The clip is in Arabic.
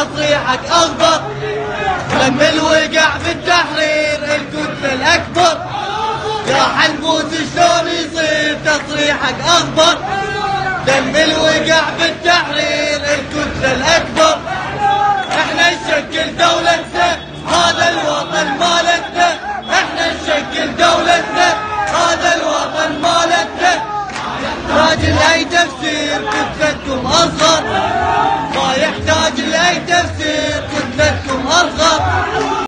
تصريحك أخضر. دم الوقع في التحرير الكتلة الأكبر. يا حنبوس شلون يصير تصريحك أخضر. دم الوقع في التحرير الكتلة الأكبر. احنا نشكل دولتنا هذا الوطن مالتنا. احنا نشكل دولتنا هذا الوطن مالتنا. يحتاج لأي تفسير كتلتكم أصغر. ما يحتاج لأي تفسير كتلتكم أصغر.